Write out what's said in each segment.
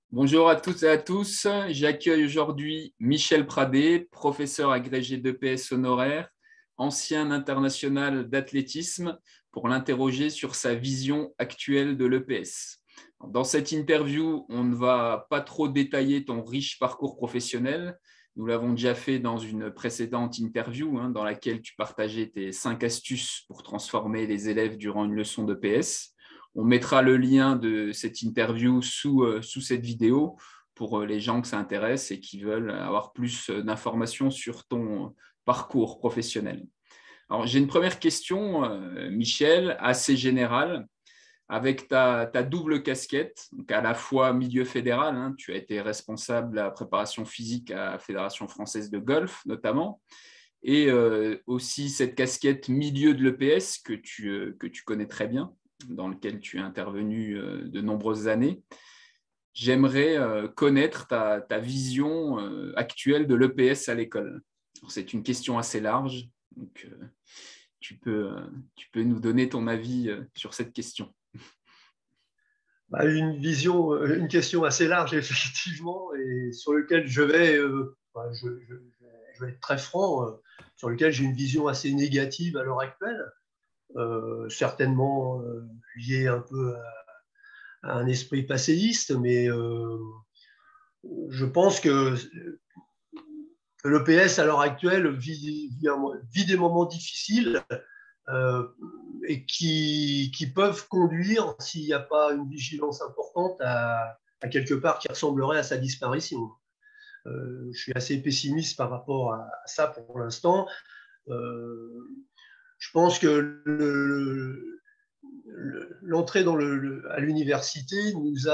Bonjour à toutes et à tous. J'accueille aujourd'hui Michel Pradé, professeur agrégé d'EPS honoraire, ancien international d'athlétisme, pour l'interroger sur sa vision actuelle de l'EPS. Dans cette interview, on ne va pas trop détailler ton riche parcours professionnel. Nous l'avons déjà fait dans une précédente interview, dans laquelle tu partageais tes 5 astuces pour transformer les élèves durant une leçon d'EPS. On mettra le lien de cette interview sous cette vidéo pour les gens que ça intéresse et qui veulent avoir plus d'informations sur ton parcours professionnel. Alors, j'ai une première question, Michel, assez générale. Avec ta double casquette, donc à la fois milieu fédéral, tu as été responsable de la préparation physique à la Fédération française de golf notamment, et aussi cette casquette milieu de l'EPS que tu connais très bien, dans lequel tu es intervenu de nombreuses années. J'aimerais connaître ta vision actuelle de l'EPS à l'école. C'est une question assez large, donc tu peux nous donner ton avis sur cette question. Une question assez large, effectivement, et sur lequel je vais être très franc, sur lequel j'ai une vision assez négative à l'heure actuelle, certainement liée un peu à un esprit passéiste, mais je pense que l'EPS à l'heure actuelle vit des moments difficiles euh, et qui peuvent conduire, s'il n'y a pas une vigilance importante, à quelque part qui ressemblerait à sa disparition. Je suis assez pessimiste par rapport à ça pour l'instant. Je pense que l'entrée à l'université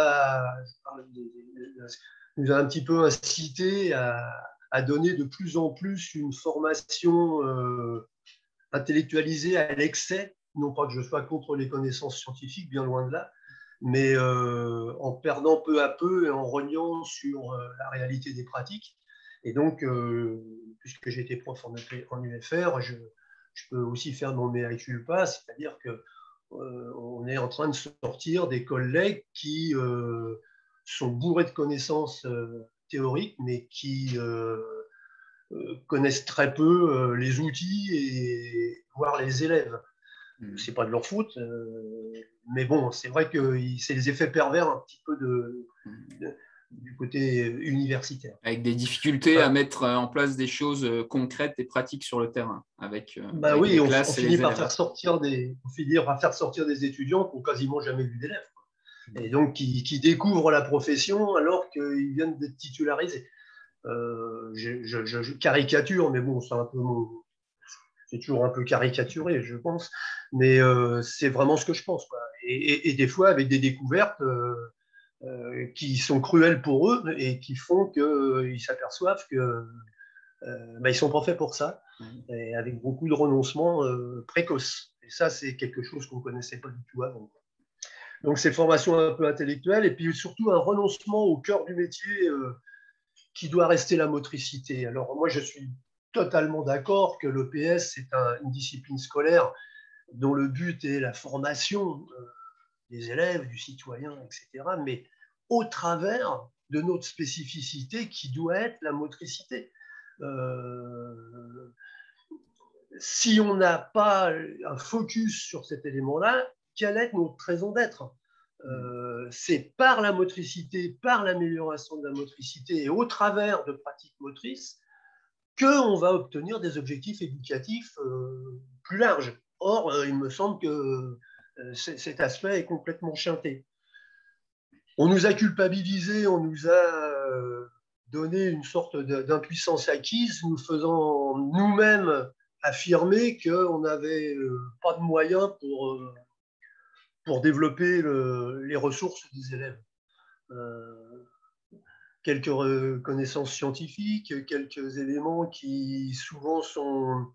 nous a un petit peu incité à donner de plus en plus une formation intellectualisée à l'excès, non pas que je sois contre les connaissances scientifiques, bien loin de là, mais en perdant peu à peu et en rognant sur la réalité des pratiques. Et donc, puisque j'ai été prof en UFR, je peux aussi faire mon mea culpa, c'est-à-dire que on est en train de sortir des collègues qui sont bourrés de connaissances théoriques, mais qui connaissent très peu les outils et voire les élèves. C'est pas de leur faute, mais bon, c'est vrai que c'est les effets pervers un petit peu du côté universitaire. Avec des difficultés à mettre en place des choses concrètes et pratiques sur le terrain, avec Oui, les on classes et finit les par élèves. faire sortir des étudiants qui n'ont quasiment jamais vu d'élèves, et donc qui découvrent la profession alors qu'ils viennent d'être titularisés. Je caricature, mais bon, c'est toujours un peu caricaturé, je pense, mais c'est vraiment ce que je pense, quoi. Et des fois avec des découvertes qui sont cruelles pour eux et qui font qu'ils s'aperçoivent que ils sont pas faits pour ça, et avec beaucoup de renoncements précoces. Et ça, c'est quelque chose qu'on connaissait pas du tout avant. Donc, c'est formation un peu intellectuelle et puis surtout un renoncement au cœur du métier qui doit rester la motricité. Alors, moi, je suis totalement d'accord que l'EPS, c'est une discipline scolaire dont le but est la formation des élèves, du citoyen, etc., mais au travers de notre spécificité qui doit être la motricité. Si on n'a pas un focus sur cet élément-là, quelle est notre raison d'être? C'est par la motricité, par l'amélioration de la motricité et au travers de pratiques motrices qu'on va obtenir des objectifs éducatifs plus larges. Or, il me semble que cet aspect est complètement chanté. On nous a culpabilisés, on nous a donné une sorte d'impuissance acquise, nous faisant nous-mêmes affirmer qu'on n'avait pas de moyens pour développer les ressources des élèves. Quelques connaissances scientifiques, quelques éléments qui souvent sont...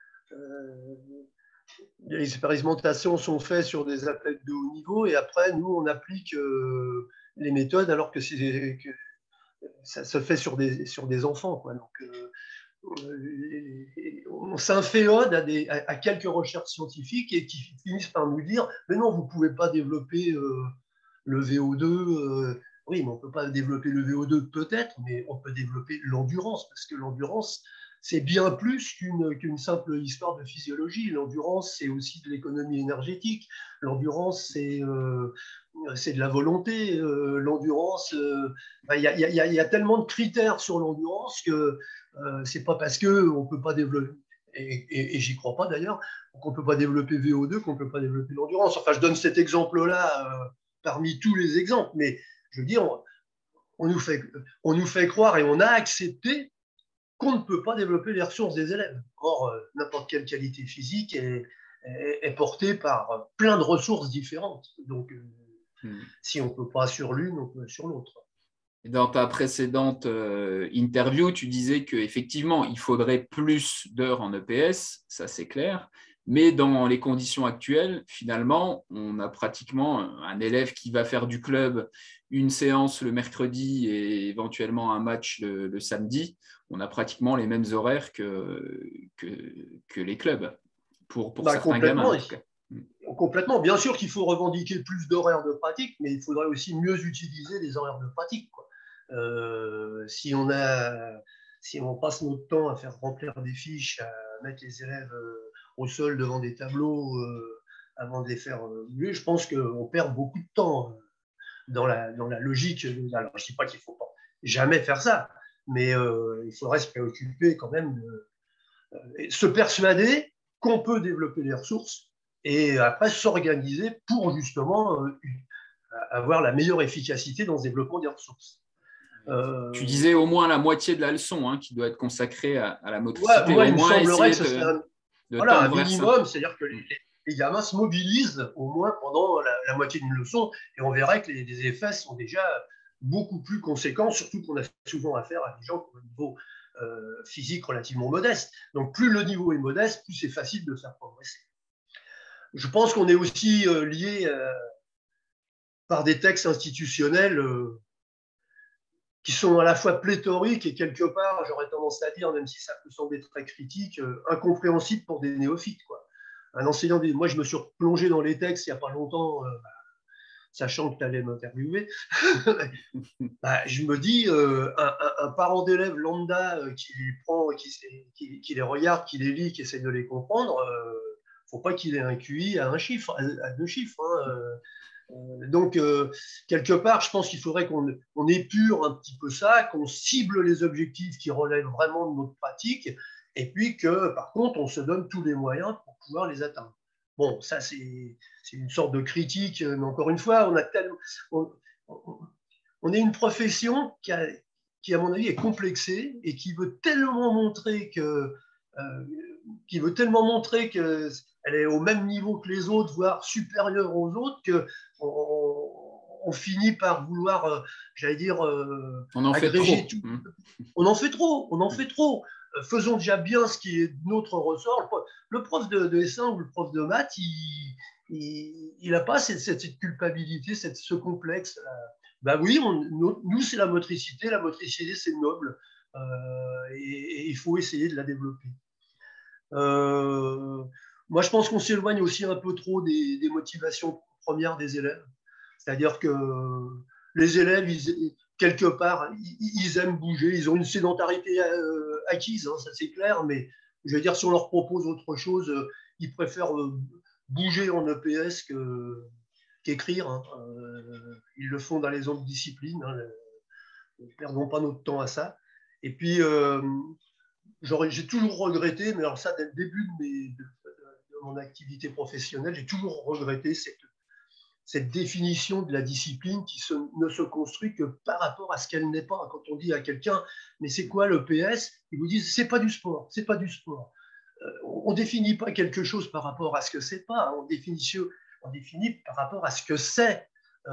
les expérimentations sont faites sur des athlètes de haut niveau et après, nous, on applique les méthodes alors que ça se fait sur des enfants, quoi. Donc, on s'inféode à quelques recherches scientifiques et qui finissent par nous dire mais non, vous ne pouvez pas développer le VO2 Oui, mais on ne peut pas développer le VO2 peut-être, mais on peut développer l'endurance, parce que l'endurance, c'est bien plus qu'une simple histoire de physiologie. L'endurance, c'est aussi de l'économie énergétique. L'endurance, c'est de la volonté. L'endurance, y a tellement de critères sur l'endurance que c'est pas parce qu'on ne peut pas développer, et j'y crois pas d'ailleurs, qu'on ne peut pas développer VO2 qu'on ne peut pas développer l'endurance. Enfin, je donne cet exemple-là parmi tous les exemples, mais je veux dire, on nous fait croire et on a accepté qu'on ne peut pas développer les ressources des élèves. Or, n'importe quelle qualité physique est portée par plein de ressources différentes. Donc, si on ne peut pas sur l'une, on peut sur l'autre. Dans ta précédente interview, tu disais qu'effectivement, il faudrait plus d'heures en EPS, ça c'est clair, mais dans les conditions actuelles, finalement, on a pratiquement un élève qui va faire du club une séance le mercredi et éventuellement un match le samedi. On a pratiquement les mêmes horaires que les clubs, pour certains gamins en tout cas. Complètement. Bien sûr qu'il faut revendiquer plus d'horaires de pratique, mais il faudrait aussi mieux utiliser les horaires de pratique, quoi. Si on passe notre temps à faire remplir des fiches, à mettre les élèves au sol devant des tableaux avant de les faire bouger, je pense qu'on perd beaucoup de temps dans la logique. Alors, je ne dis pas qu'il ne faut pas jamais faire ça, mais il faudrait se préoccuper quand même de se persuader qu'on peut développer les ressources et après s'organiser pour justement avoir la meilleure efficacité dans ce développement des ressources. Tu disais au moins la moitié de la leçon qui doit être consacrée à la motricité. Moi, il au me moins semblerait que essayer ce serait un tendre vers minimum, ça. c'est-à-dire que les gamins se mobilisent au moins pendant la moitié d'une leçon et on verrait que les effets sont déjà beaucoup plus conséquents, surtout qu'on a souvent affaire à des gens qui ont un niveau physique relativement modeste. Donc plus le niveau est modeste, plus c'est facile de faire progresser. Je pense qu'on est aussi lié par des textes institutionnels qui sont à la fois pléthoriques et quelque part, j'aurais tendance à dire, même si ça peut sembler très critique, incompréhensibles pour des néophytes, quoi. Un enseignant, moi je me suis plongé dans les textes il n'y a pas longtemps, sachant que tu allais m'interviewer. Je me dis, un parent d'élève lambda qui les prend, qui les regarde, qui les lit, qui essaie de les comprendre, faut pas qu'il ait un QI à un chiffre, à deux chiffres. Donc, quelque part, je pense qu'il faudrait qu'on épure un petit peu ça, qu'on cible les objectifs qui relèvent vraiment de notre pratique, et puis que, par contre, on se donne tous les moyens pour pouvoir les atteindre. Bon, ça, c'est une sorte de critique, mais encore une fois, on est une profession qui, à mon avis, est complexée et qui veut tellement montrer qu'elle est au même niveau que les autres, voire supérieure aux autres, qu'on finit par vouloir, j'allais dire, on en agréger fait trop. tout. On en fait trop. Faisons déjà bien ce qui est de notre ressort. Le prof de S1 ou le prof de maths, il n'a pas cette culpabilité, ce complexe. Ben oui, nous, c'est la motricité. La motricité, c'est noble. Et il faut essayer de la développer. Moi, je pense qu'on s'éloigne aussi un peu trop des motivations premières des élèves. C'est-à-dire que les élèves, quelque part, ils aiment bouger. Ils ont une sédentarité acquise, ça c'est clair. Mais je veux dire, si on leur propose autre chose, ils préfèrent bouger en EPS qu'écrire. Ils le font dans les autres disciplines. Ne perdons pas notre temps à ça. Et puis, j'ai toujours regretté, mais alors ça, dès le début de mon activité professionnelle, j'ai toujours regretté cette définition de la discipline qui ne se construit que par rapport à ce qu'elle n'est pas. Quand on dit à quelqu'un, mais c'est quoi l'EPS? Ils vous disent, c'est pas du sport, c'est pas du sport. On définit pas quelque chose par rapport à ce que c'est pas, on définit par rapport à ce que c'est.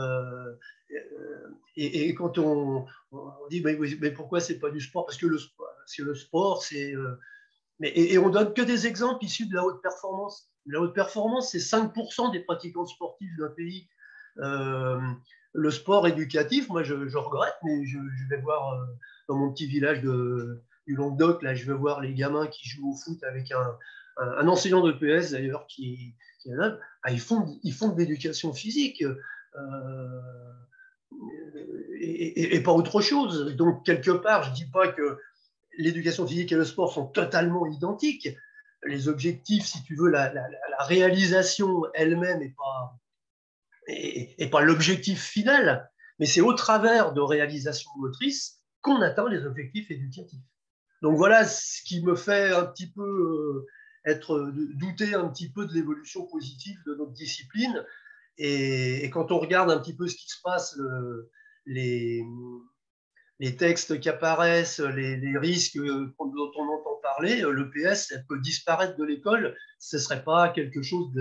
Et quand on dit, mais pourquoi c'est pas du sport? Parce que le sport, c'est... et on donne que des exemples issus de la haute performance. La haute performance, c'est 5% des pratiquants sportifs d'un pays. Le sport éducatif, moi je regrette, mais je vais voir dans mon petit village du Languedoc, là, je vais voir les gamins qui jouent au foot avec un enseignant de PS d'ailleurs qui est là. Ils font de l'éducation physique. et pas autre chose. Donc, quelque part, je ne dis pas que l'éducation physique et le sport sont totalement identiques. Les objectifs, si tu veux, la réalisation elle-même n'est pas l'objectif final, mais c'est au travers de réalisations motrices qu'on atteint les objectifs éducatifs. Donc voilà ce qui me fait un petit peu douter un petit peu de l'évolution positive de notre discipline. Et quand on regarde un petit peu ce qui se passe, les, les textes qui apparaissent, les risques dont on entend parler, l'EPS peut disparaître de l'école, ce ne serait pas quelque chose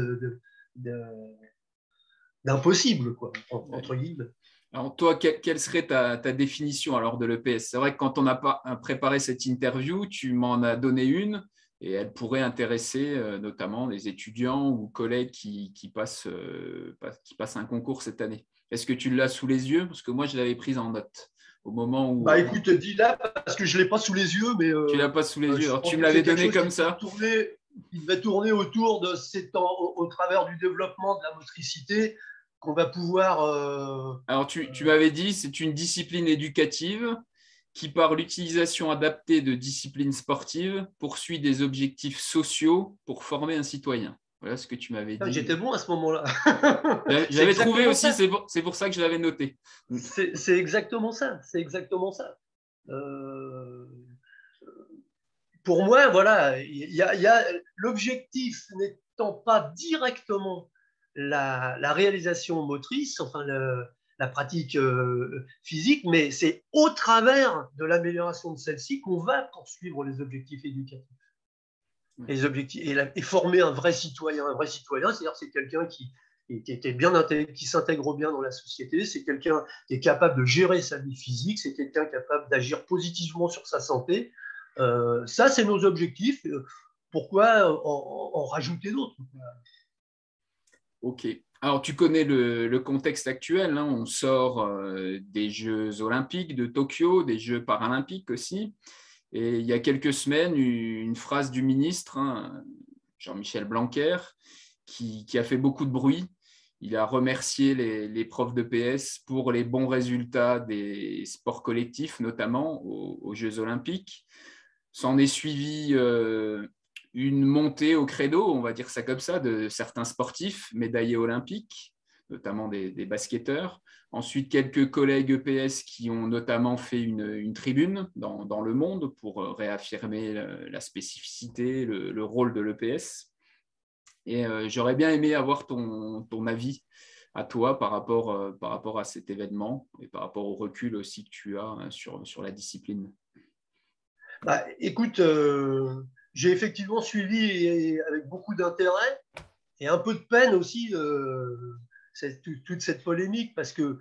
d'impossible, quoi, entre guillemets. Alors toi, quelle serait ta définition alors de l'EPS? C'est vrai que quand on a préparé cette interview, tu m'en as donné une et elle pourrait intéresser notamment les étudiants ou collègues qui passent un concours cette année. Est-ce que tu l'as sous les yeux? Parce que moi, je l'avais prise en note au moment où… Écoute, dis-la parce que je ne l'ai pas sous les yeux, mais… Tu ne l'as pas sous les yeux, alors tu me l'avais donné comme ça. Il devait tourner autour de au travers du développement de la motricité qu'on va pouvoir… Alors, tu m'avais dit, c'est une discipline éducative qui, par l'utilisation adaptée de disciplines sportives, poursuit des objectifs sociaux pour former un citoyen. Voilà ce que tu m'avais dit. J'étais bon à ce moment-là. J'avais trouvé aussi, c'est pour ça que je l'avais noté. C'est exactement ça. C'est exactement ça. Pour moi, voilà, l'objectif n'étant pas directement la réalisation motrice, enfin la pratique physique, mais c'est au travers de l'amélioration de celle-ci qu'on va poursuivre les objectifs éducatifs. Les objectifs, et former un vrai citoyen. Un vrai citoyen, c'est-à-dire c'est quelqu'un qui s'intègre bien dans la société, c'est quelqu'un qui est capable de gérer sa vie physique, c'est quelqu'un capable d'agir positivement sur sa santé. Ça, c'est nos objectifs. Pourquoi en rajouter d'autres? Ok. Alors, tu connais le contexte actuel. Hein. On sort des Jeux olympiques de Tokyo, des Jeux paralympiques aussi. Et il y a quelques semaines, une phrase du ministre, hein, Jean-Michel Blanquer, qui a fait beaucoup de bruit. Il a remercié les profs de PS pour les bons résultats des sports collectifs, notamment aux Jeux olympiques. S'en est suivi une montée au credo, on va dire ça comme ça, de certains sportifs médaillés olympiques, notamment des basketteurs. Ensuite, quelques collègues EPS qui ont notamment fait une tribune dans Le Monde pour réaffirmer la spécificité, le rôle de l'EPS. Et j'aurais bien aimé avoir ton avis à toi par rapport à cet événement et par rapport au recul aussi que tu as sur la discipline. Écoute, j'ai effectivement suivi avec beaucoup d'intérêt et un peu de peine aussi toute cette polémique parce que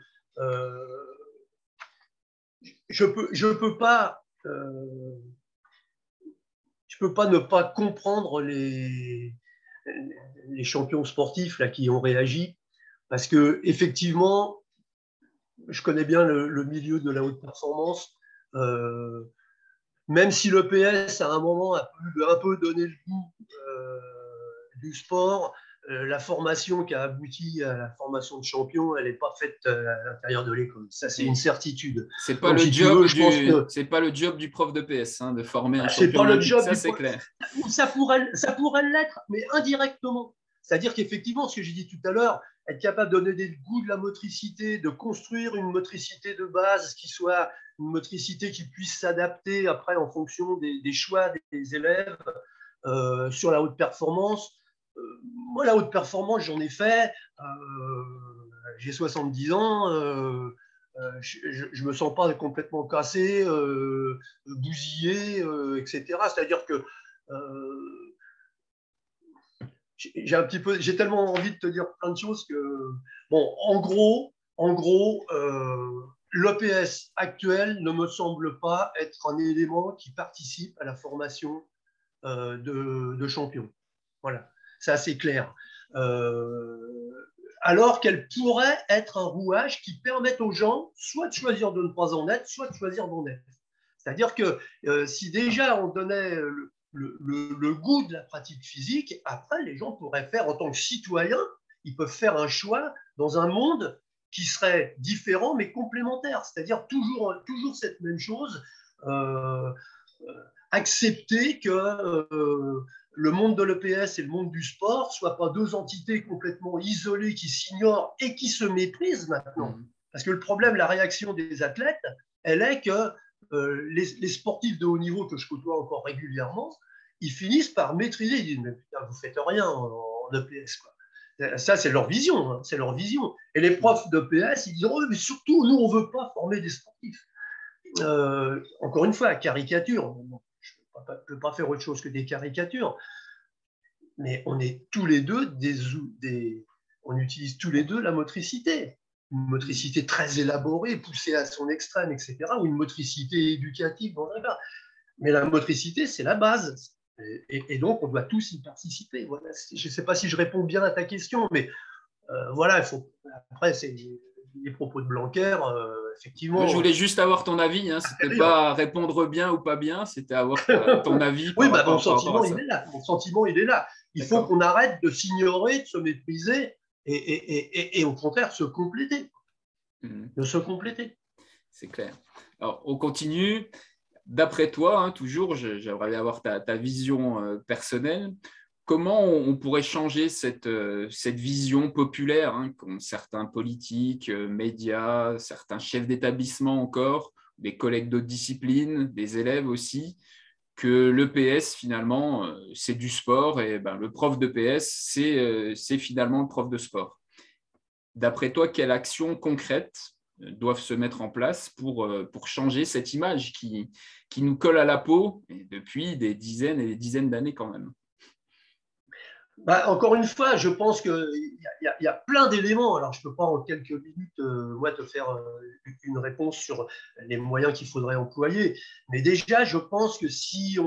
je peux pas ne pas comprendre les champions sportifs là qui ont réagi parce que effectivement je connais bien le milieu de la haute performance. Même si l'EPS à un moment a un peu donné le goût du sport, la formation qui a abouti à la formation de champion, elle n'est pas faite à l'intérieur de l'école. Ça, c'est une certitude. C'est pas, c'est pas le job du prof d'EPS hein, de former un champion olympique, ça c'est clair. Ça pourrait l'être, mais indirectement. C'est-à-dire qu'effectivement, ce que j'ai dit tout à l'heure, être capable de donner le goût de la motricité, de construire une motricité de base qui soit une motricité qui puisse s'adapter après en fonction des choix des élèves sur la haute performance. Moi, la haute performance, j'en ai fait. J'ai 70 ans. Je me sens pas complètement cassé, bousillé, etc. C'est-à-dire que j'ai tellement envie de te dire plein de choses que, bon, en gros, l'EPS actuel ne me semble pas être un élément qui participe à la formation de champions. Voilà, c'est assez clair. Alors qu'elle pourrait être un rouage qui permette aux gens soit de choisir de ne pas en être, soit de choisir d'en être. C'est-à-dire que si déjà on donnait le goût de la pratique physique, après les gens pourraient faire en tant que citoyens, ils peuvent faire un choix dans un monde qui serait différent mais complémentaire, c'est-à-dire toujours cette même chose, accepter que le monde de l'EPS et le monde du sport ne soient pas deux entités complètement isolées qui s'ignorent et qui se méprisent maintenant. Parce que le problème, la réaction des athlètes, elle est que les sportifs de haut niveau que je côtoie encore régulièrement, ils finissent par maîtriser. Ils disent, mais putain, vous faites rien en EPS, quoi. Ça, c'est leur vision, hein, c'est leur vision. Et les profs d'EPS, ils disent, oh, mais surtout, nous, on ne veut pas former des sportifs. Encore une fois, caricature. Je ne peux pas faire autre chose que des caricatures. Mais on est tous les deux on utilise tous les deux la motricité. Une motricité très élaborée, poussée à son extrême, etc., ou une motricité éducative dans un cas. Mais la motricité, c'est la base. Et donc, on doit tous y participer. Voilà. Je ne sais pas si je réponds bien à ta question, mais voilà, après, c'est les propos de Blanquer, effectivement. Moi, je voulais juste avoir ton avis. Hein. C'était pas répondre bien ou pas bien, c'était avoir ton avis. Oui, mon sentiment, il est là. Mon sentiment, il est là. Il faut qu'on arrête de s'ignorer, de se mépriser et au contraire, se compléter. De se compléter. C'est clair. Alors, on continue. D'après toi, hein, toujours, j'aimerais avoir ta vision personnelle. Comment on pourrait changer cette vision populaire qu'ont certains politiques, médias, certains chefs d'établissement encore, des collègues d'autres disciplines, des élèves aussi, que l'EPS, finalement, c'est du sport et le prof d'EPS, c'est finalement le prof de sport. D'après toi, quelles actions concrètes doivent se mettre en place pour changer cette image qui nous colle à la peau depuis des dizaines et des dizaines d'années quand même? Encore une fois, je pense qu'il y a plein d'éléments. Alors, je ne peux pas en quelques minutes moi, te faire une réponse sur les moyens qu'il faudrait employer. Mais déjà, je pense que si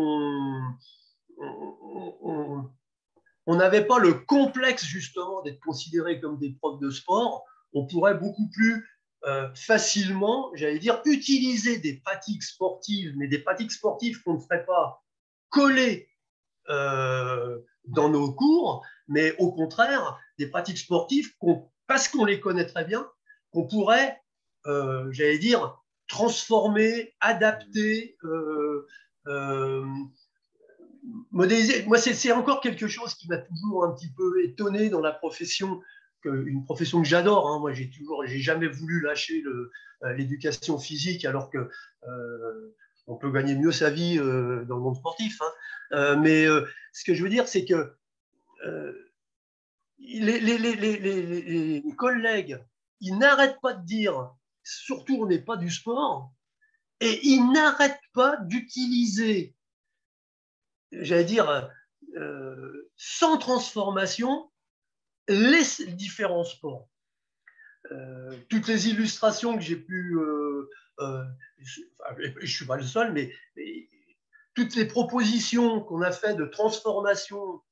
on n'avait pas le complexe justement d'être considéré comme des profs de sport, on pourrait beaucoup plus facilement, j'allais dire, utiliser des pratiques sportives, mais des pratiques sportives qu'on ne ferait pas coller dans nos cours, mais au contraire, des pratiques sportives, parce qu'on les connaît très bien, qu'on pourrait, j'allais dire, transformer, adapter, modéliser. Moi, c'est encore quelque chose qui m'a toujours un petit peu étonné dans la profession, une profession que j'adore. Hein. Moi, j'ai jamais voulu lâcher l'éducation physique, alors que on peut gagner mieux sa vie dans le monde sportif. Hein. Mais ce que je veux dire, c'est que les collègues, ils n'arrêtent pas de dire, surtout on n'est pas du sport, et ils n'arrêtent pas d'utiliser, j'allais dire, sans transformation, les différents sports. Toutes les illustrations que j'ai pu, je ne suis pas le seul, mais toutes les propositions qu'on a faites de transformation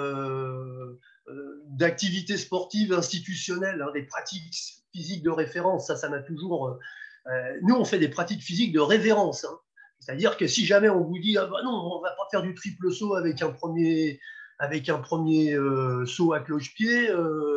d'activités sportives institutionnelles, hein, des pratiques physiques de référence, ça m'a toujours... nous, on fait des pratiques physiques de révérence. Hein. C'est-à-dire que si jamais on vous dit ah bah non, on ne va pas faire du triple saut avec un premier saut à cloche-pied,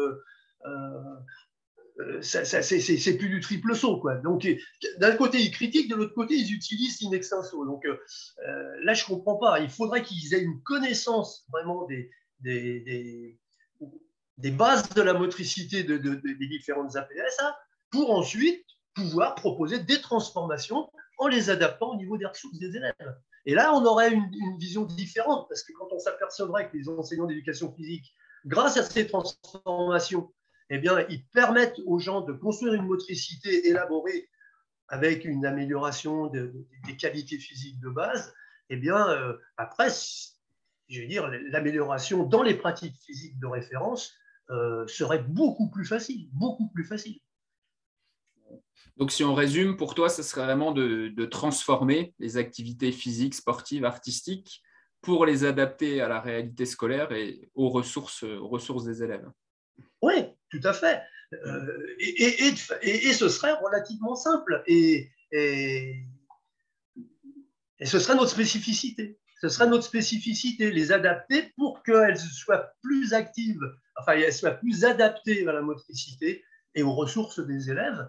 c'est plus du triple saut, quoi. Donc, d'un côté, ils critiquent, de l'autre côté, ils utilisent in extenso. Donc, là, je ne comprends pas. Il faudrait qu'ils aient une connaissance vraiment des bases de la motricité des différentes APS hein, pour ensuite pouvoir proposer des transformations en les adaptant au niveau des ressources des élèves. Et là, on aurait une vision différente, parce que quand on s'apercevrait que les enseignants d'éducation physique, grâce à ces transformations, eh bien, ils permettent aux gens de construire une motricité élaborée avec une amélioration des qualités physiques de base, eh bien, après, je veux dire, l'amélioration dans les pratiques physiques de référence serait beaucoup plus facile, beaucoup plus facile. Donc, si on résume, pour toi, ce serait vraiment de transformer les activités physiques, sportives, artistiques pour les adapter à la réalité scolaire et aux ressources des élèves. Oui, tout à fait. Et ce serait relativement simple. Et ce serait notre spécificité. Ce serait notre spécificité, les adapter pour qu'elles soient plus actives, enfin, elles soient plus adaptées à la motricité et aux ressources des élèves,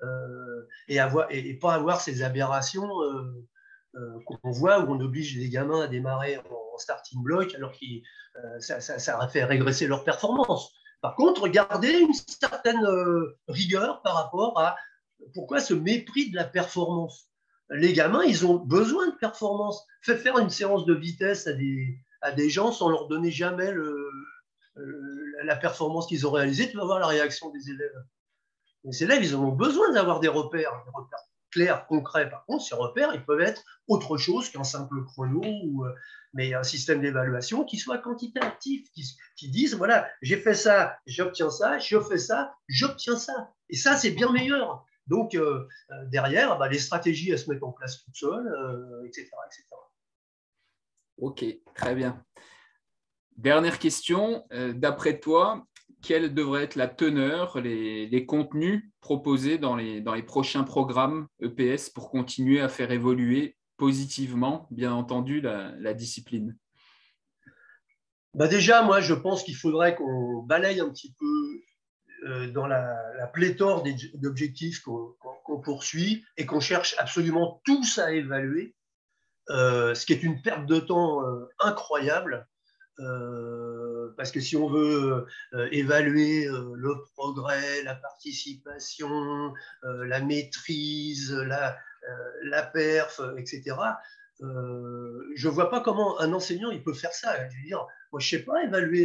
et pas avoir ces aberrations qu'on voit où on oblige les gamins à démarrer en starting block alors que ça fait régresser leur performance. Par contre, garder une certaine rigueur par rapport à pourquoi ce mépris de la performance. Les gamins, ils ont besoin de performance. Faites faire une séance de vitesse à des gens sans leur donner jamais la performance qu'ils ont réalisée. Tu vas voir la réaction des élèves. Les élèves, ils ont besoin d'avoir des repères clairs, concrets. Par contre, ces repères, ils peuvent être autre chose qu'un simple chrono, mais un système d'évaluation qui soit quantitatif, qui dise, voilà, j'ai fait ça, j'obtiens ça, je fais ça, j'obtiens ça. Et ça, c'est bien meilleur. Donc, derrière, les stratégies, elles se mettent en place toutes seules, etc., etc. Ok, très bien. Dernière question. D'après toi, quelle devrait être la teneur, les contenus proposés dans les prochains programmes EPS pour continuer à faire évoluer positivement, bien entendu, la discipline? Déjà, moi, je pense qu'il faudrait qu'on balaye un petit peu dans la pléthore d'objectifs qu'on poursuit et qu'on cherche absolument tous à évaluer, ce qui est une perte de temps incroyable. Parce que si on veut évaluer le progrès, la participation, la maîtrise, la perf, etc., je ne vois pas comment un enseignant il peut faire ça. Je veux dire, moi, je ne sais pas évaluer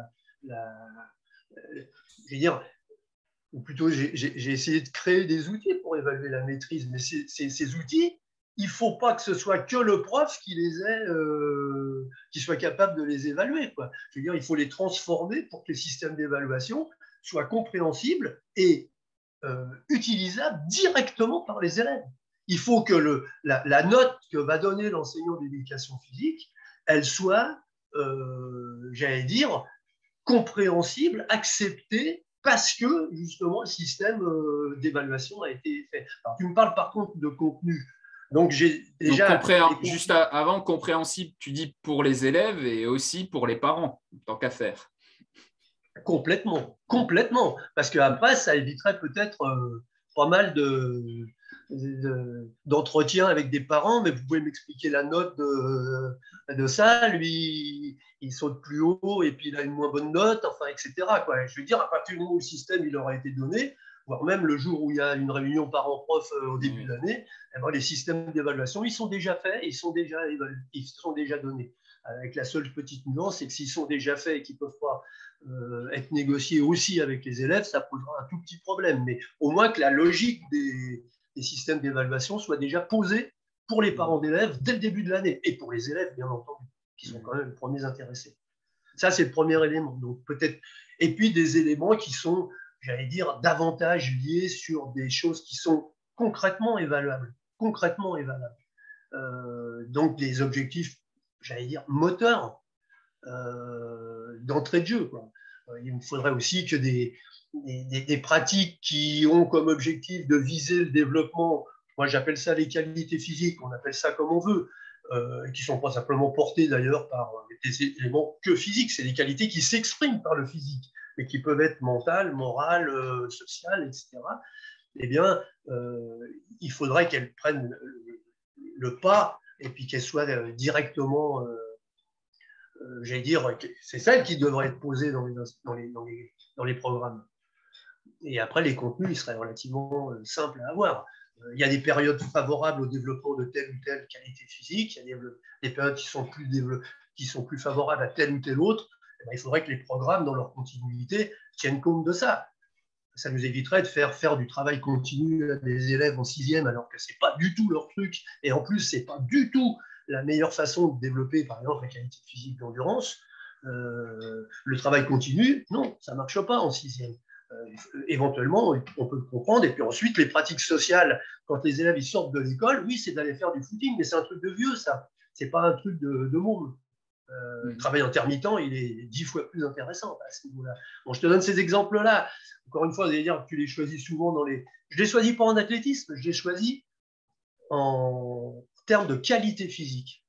je veux dire, ou plutôt, j'ai essayé de créer des outils pour évaluer la maîtrise, mais ces outils, il ne faut pas que ce soit que le prof qui soit capable de les évaluer, quoi. Je veux dire, il faut les transformer pour que les systèmes d'évaluation soient compréhensibles et utilisables directement par les élèves. Il faut que la note que va donner l'enseignant d'éducation physique, elle soit, j'allais dire, compréhensible, acceptée, parce que justement le système d'évaluation a été fait. Alors, tu me parles par contre de contenu. Donc, j'ai déjà. Donc, juste avant, compréhensible, tu dis pour les élèves et aussi pour les parents, tant qu'à faire. Complètement, complètement. Parce qu'après, ça éviterait peut-être pas mal d'entretien avec des parents, mais vous pouvez m'expliquer la note de ça. Lui, il saute plus haut et puis il a une moins bonne note, enfin, etc., quoi. Je veux dire, à partir du moment où le système il aura été donné, voire même le jour où il y a une réunion parents-prof au début de l'année, les systèmes d'évaluation, ils sont déjà faits, ils sont déjà donnés. Avec la seule petite nuance, c'est que s'ils sont déjà faits et qu'ils ne peuvent pas être négociés aussi avec les élèves, ça posera un tout petit problème. Mais au moins que la logique des systèmes d'évaluation soit déjà posée pour les parents d'élèves dès le début de l'année, et pour les élèves, bien entendu, qui sont quand même les premiers intéressés. Ça, c'est le premier élément. Donc, peut-être. Et puis, des éléments qui sont, j'allais dire, davantage liés sur des choses qui sont concrètement évaluables. Concrètement évaluables. Donc, des objectifs, j'allais dire, moteurs d'entrée de jeu, quoi. Il me faudrait aussi que des pratiques qui ont comme objectif de viser le développement, moi j'appelle ça les qualités physiques, on appelle ça comme on veut, qui ne sont pas simplement portées d'ailleurs par des éléments que physiques, c'est des qualités qui s'expriment par le physique, mais qui peuvent être mentales, morales, sociales, etc. Eh bien, il faudrait qu'elles prennent le pas et puis qu'elles soient directement j'allais dire, c'est celle qui devrait être posée dans les programmes. Et après, les contenus, ils seraient relativement simples à avoir. Il y a des périodes favorables au développement de telle ou telle qualité physique, il y a des périodes qui sont plus favorables à telle ou telle autre. Il faudrait que les programmes, dans leur continuité, tiennent compte de ça. Ça nous éviterait de faire du travail continu à des élèves en 6e, alors que ce n'est pas du tout leur truc. Et en plus, ce n'est pas du tout la meilleure façon de développer, par exemple, la qualité physique d'endurance. Le travail continu, non, ça ne marche pas en 6e. Éventuellement, on peut le comprendre. Et puis ensuite, les pratiques sociales, quand les élèves ils sortent de l'école, oui, c'est d'aller faire du footing, mais c'est un truc de vieux, ça. Ce n'est pas un truc de môme. Le travail intermittent, il est 10 fois plus intéressant à ce niveau-là. Bon, je te donne ces exemples-là. Encore une fois, vous allez dire que tu les choisis souvent dans les. Je les choisis pas en athlétisme, je les choisis en termes de qualité physique.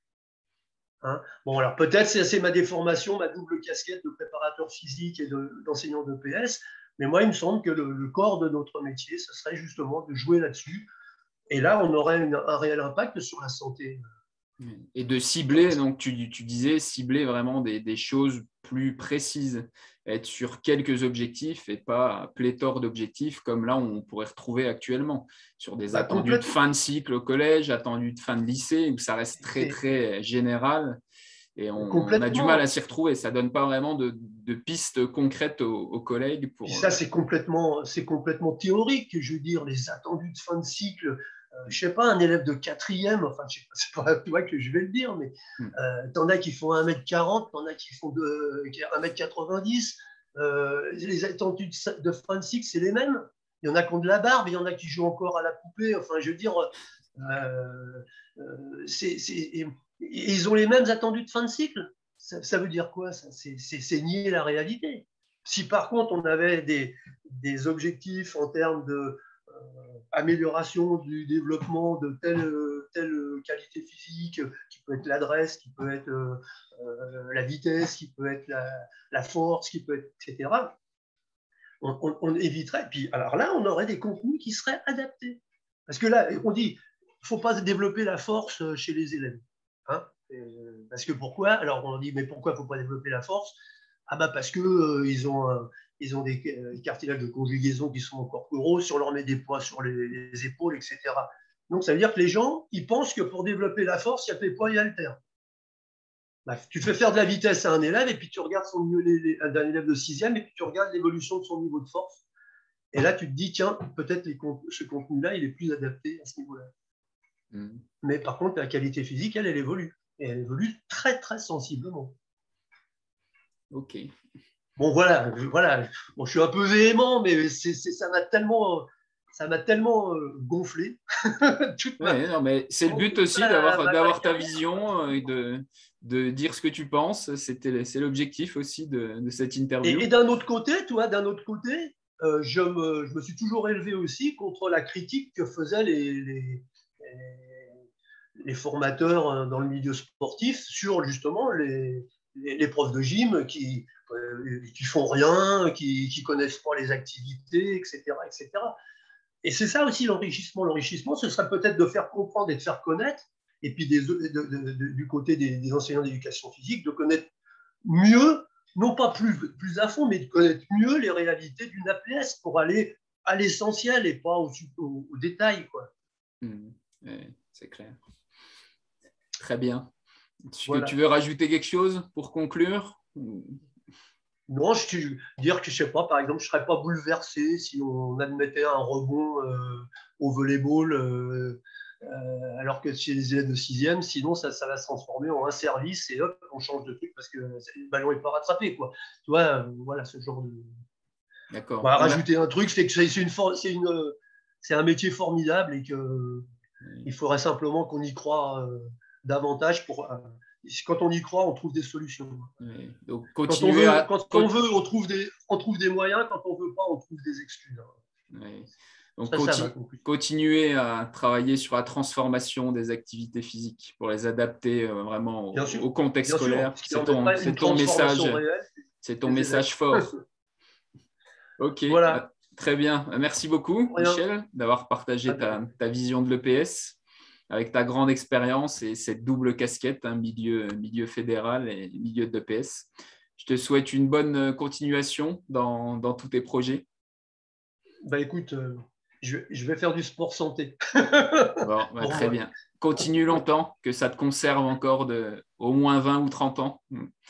Hein, bon, alors peut-être c'est ma déformation, ma double casquette de préparateur physique et d'enseignant d'EPS. Mais moi, il me semble que le corps de notre métier, ce serait justement de jouer là-dessus. Et là, on aurait un réel impact sur la santé. Et de cibler, donc tu disais cibler vraiment des choses plus précises, être sur quelques objectifs et pas pléthore d'objectifs comme là on pourrait retrouver actuellement sur des attendus de fin de cycle au collège, attendus de fin de lycée où ça reste très très général et on a du mal à s'y retrouver. Ça donne pas vraiment de pistes concrètes aux collègues. Et ça, c'est complètement théorique. Je veux dire, les attendus de fin de cycle. Je ne sais pas, un élève de quatrième, enfin, je sais pas, c'est pas toi que je vais le dire, mais t'en as qui font 1m40, t'en as qui font 1m90. Les attendus de fin de cycle, c'est les mêmes. Il y en a qui ont de la barbe, il y en a qui jouent encore à la poupée. Enfin, je veux dire, ils ont les mêmes attendus de fin de cycle. Ça veut dire quoi? C'est nier la réalité. Si par contre, on avait des objectifs en termes de amélioration du développement de telle qualité physique, qui peut être l'adresse, qui peut être la vitesse, qui peut être la force, qui peut être, etc. On éviterait. Puis alors là, on aurait des contenus qui seraient adaptés. Parce que là, on dit, il ne faut pas développer la force chez les élèves. Hein, parce que pourquoi? Alors on dit, mais pourquoi il ne faut pas développer la force? Ah bah parce que ils ont des cartilages de conjugaison qui sont encore gros, si on leur met des poids sur les épaules, etc. Donc ça veut dire que les gens, ils pensent que pour développer la force, il y a les poids et haltères. Bah, tu fais faire de la vitesse à un élève et puis tu regardes d'un élève de 6e et puis tu regardes l'évolution de son niveau de force. Et là, tu te dis, tiens, peut-être ce contenu-là, il est plus adapté à ce niveau-là. Mais par contre, la qualité physique, elle évolue. Et elle évolue très, très sensiblement. Ok. Bon, voilà. Bon, je suis un peu véhément, mais ça m'a tellement gonflé. Non, mais c'est le but aussi d'avoir ta vision et de dire ce que tu penses. C'est l'objectif aussi de cette interview. Et d'un autre côté, je me suis toujours élevé aussi contre la critique que faisaient les formateurs dans le milieu sportif sur justement les profs de gym qui font rien, qui connaissent pas les activités, etc., etc. Et c'est ça aussi l'enrichissement. L'enrichissement, ce serait peut-être de faire comprendre et de faire connaître, et puis du côté des enseignants d'éducation physique, de connaître mieux, non pas plus à fond, mais de connaître mieux les réalités d'une APS pour aller à l'essentiel et pas au détail, quoi. C'est clair. Très bien. Est-ce Voilà. que tu veux rajouter quelque chose pour conclure? Non, je dire que, je sais pas, par exemple, je ne serais pas bouleversé si on admettait un rebond au volleyball, alors que chez les élèves de 6e, sinon ça va se transformer en un service et hop, on change de truc parce que le ballon n'est pas rattrapé, quoi. Tu vois, voilà, ce genre de... D'accord. On va rajouter un truc, c'est que c'est un métier formidable et qu'il faudrait simplement qu'on y croit davantage pour... quand on y croit, on trouve des solutions. Oui. Donc, quand on veut, on trouve des moyens. Quand on ne veut pas, on trouve des excuses. Oui. Donc, ça continuer à travailler sur la transformation des activités physiques pour les adapter vraiment au contexte scolaire. C'est ton message. C'est ton message fort. Ok, voilà. Très bien. Merci beaucoup, Michel, d'avoir partagé ta vision de l'EPS avec ta grande expérience et cette double casquette, milieu fédéral et milieu de l'EPS. Je te souhaite une bonne continuation dans tous tes projets. Bah écoute, je vais faire du sport santé. Bon, très bien. Continue longtemps, que ça te conserve encore au moins 20 ou 30 ans.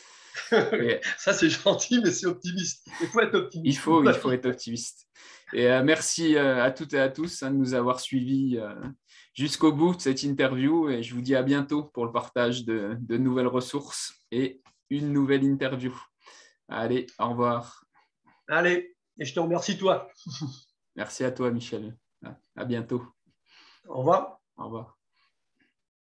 Ça, c'est gentil, mais c'est optimiste. Il faut être optimiste. Il faut être optimiste. Et merci à toutes et à tous de nous avoir suivis jusqu'au bout de cette interview. Et je vous dis à bientôt pour le partage de nouvelles ressources et une nouvelle interview. Allez, au revoir. Allez, et je te remercie, toi. Merci à toi, Michel. À bientôt. Au revoir. Au revoir.